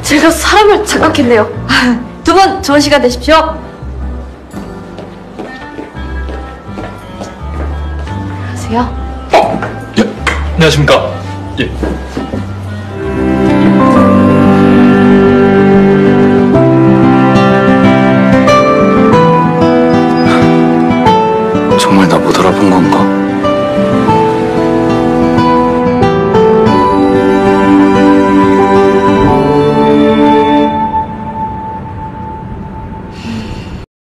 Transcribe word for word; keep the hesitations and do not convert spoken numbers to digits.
제가 사람을 착각했네요. 두 분 좋은 시간 되십시오. 안녕하세요. 어, 예, 안녕하십니까. 예. 정말 나 못 알아본 건가?